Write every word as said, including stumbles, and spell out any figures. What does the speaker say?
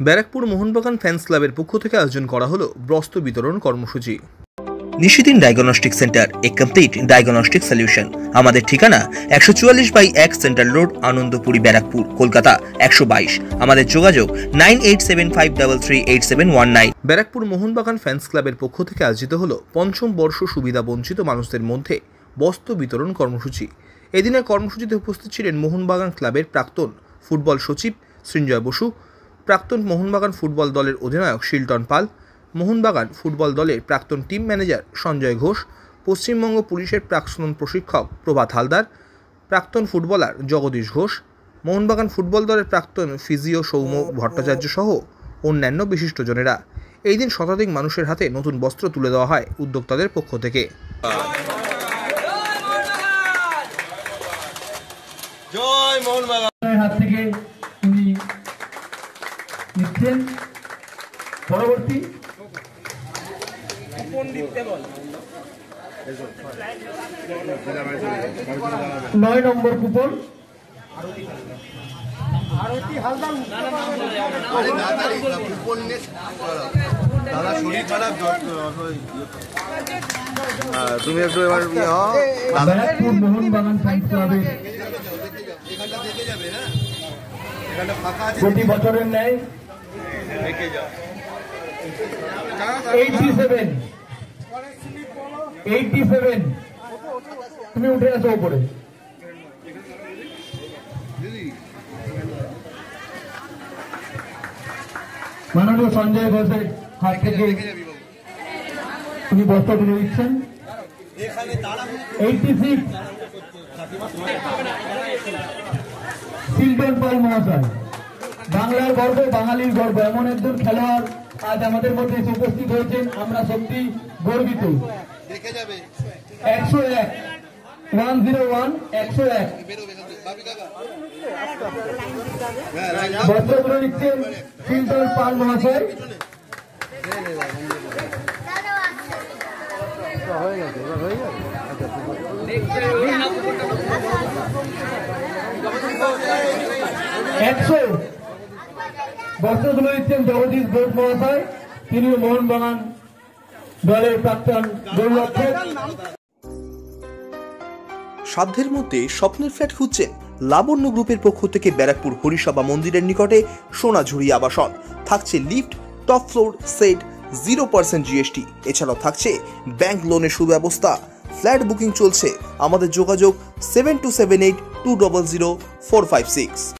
Barrackpore Mohun Bagan fans ক্লাবের পক্ষ থেকে আয়োজন করা হলো বস্ত্র বিতরণ কর্মসূচি। Nishidin diagnostic centre, a complete diagnostic solution. আমাদের ঠিকানা একশো চুয়াল্লিশ বাই এক সেন্ট্রাল রোড, আনন্দপুরি, ব্যারাকপুর, কলকাতা একশো বাইশ। আমাদের যোগাযোগ nine eight seven five three three eight seven one nine. Barrackpore Mohun Bagan fans ক্লাবের পক্ষ থেকে আয়োজিত হলো পঞ্চম বর্ষ সুবিধা বঞ্চিত মানুষদের মধ্যে বস্ত্র বিতরণ কর্মসূচি। এদিনের কর্মসূচিতে উপস্থিত ছিলেন মোহনবাগান ক্লাবের প্রাক্তন ফুটবল সচিব সৃঞ্জয় বসু, প্রাক্তন মোহনবাগান ফুটবল দলের অধিনায়ক শিলটন পাল, মোহনবাগান ফুটবল দলের প্রাক্তন টিম ম্যানেজার সঞ্জয় ঘোষ, পশ্চিমবঙ্গ পুলিশের প্রাক্তন প্রশিক্ষক প্রভাত হালদার, প্রাক্তন ফুটবলার জগদীশ ঘোষ, মোহনবাগান ফুটবল দলের প্রাক্তন ফিজিও সৌম্য ভট্টাচার্য সহ অন্যান্য বিশিষ্টজনেরা। এই দিন শতাধিক মানুষের হাতে নতুন বস্ত্র তুলে দেওয়া হয় উদ্যোক্তাদের পক্ষ থেকে। জয় মোহনবাগান হাত থেকে উনি নিচ্ছেন। পরবর্তী নয় নম্বর কুপন তুমি একটু এবার ব্যারাকপুর মোহনবাগান ফ্যান্স ক্লাবের প্রতি বছরের ন্যায় এইটটি সেভেন এইটটি সেভেন তুমি উঠে আসো উপরে। মাননীয় সঞ্জয় ঘোষের হাত থেকে উনি বস্ত্র তুলে দিচ্ছেন। এইটটি সিক্স শিলটন পাল মহাশয়, বাংলার গর্ব, বাঙালির গর্ব, এমন একজন খেলোয়াড় আজ আমাদের মধ্যে উপস্থিত হয়েছেন, আমরা সত্যি গর্বিত। একশো এক ওয়ান জিরো ওয়ান একশো এক বস্ত্র তুলে দিচ্ছেন শিলটন পাল মহাশয়। একশো বস্ত্র তুলে দিচ্ছেন জগদীশ ঘোষ মহাশয়, তিনি মোহনবাগান দলের প্রাক্তন গোলরক্ষক। সাধ্যের মধ্যে স্বপ্নের ফ্ল্যাট খুঁজছেন? লাবণ্য গ্রুপের পক্ষ থেকে ব্যারাকপুর হরিসভা মন্দিরের নিকটে সোনাঝুরি আবাসন। থাকছে lift, top floor, set, zero percent GST. এছাড়াও থাকছে ব্যাংক লোনের সুব্যবস্থা। ফ্ল্যাট বুকিং চলছে। আমাদের যোগাযোগ seven two seven eight two double zero four five six.